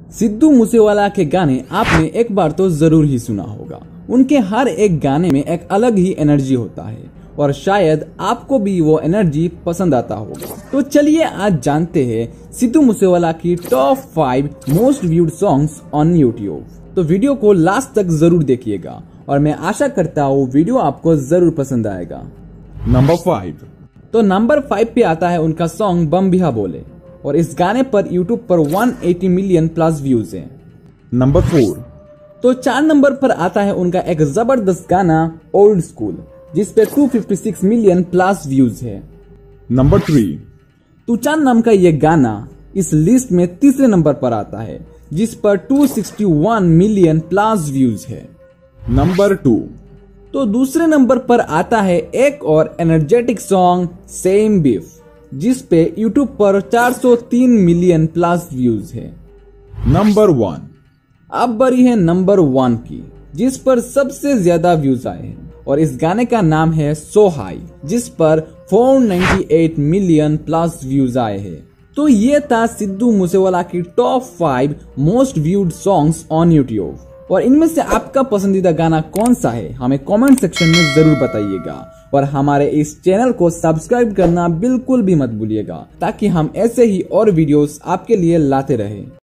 सिद्धू मूसेवाला के गाने आपने एक बार तो जरूर ही सुना होगा। उनके हर एक गाने में एक अलग ही एनर्जी होता है और शायद आपको भी वो एनर्जी पसंद आता होगा। तो चलिए आज जानते हैं सिद्धू मूसेवाला की top 5 most viewed songs on YouTube. तो वीडियो को लास्ट तक जरूर देखिएगा और मैं आशा करता हूँ वीडियो आपको जरूर पसंद आएगा। नंबर 5। तो नंबर 5 पे आता है उनका सॉन्ग बम बिहा बोले और इस गाने पर YouTube पर 180 मिलियन प्लस व्यूज हैं। नंबर 4। तो 4 नंबर पर आता है उनका एक जबरदस्त गाना ओल्ड स्कूल जिस पे 256 मिलियन प्लस व्यूज है। नंबर 3। तूचान नाम का ये गाना इस लिस्ट में तीसरे नंबर पर आता है जिस पर 261 मिलियन प्लस व्यूज है। नंबर 2। तो दूसरे नंबर पर आता है एक और एनर्जेटिक सॉन्ग सेम बीफ जिस पे YouTube पर 403 मिलियन प्लस व्यूज है। नंबर 1। अब बरी है नंबर 1 की जिस पर सबसे ज्यादा व्यूज आए हैं और इस गाने का नाम है सो हाई जिस पर 498 मिलियन प्लस व्यूज आए हैं। तो ये था सिद्धू मूसेवाला की top 5 most viewed songs on YouTube और इनमें से आपका पसंदीदा गाना कौन सा है हमें कमेंट सेक्शन में जरूर बताइएगा और हमारे इस चैनल को सब्सक्राइब करना बिल्कुल भी मत भूलिएगा ताकि हम ऐसे ही और वीडियोस आपके लिए लाते रहें।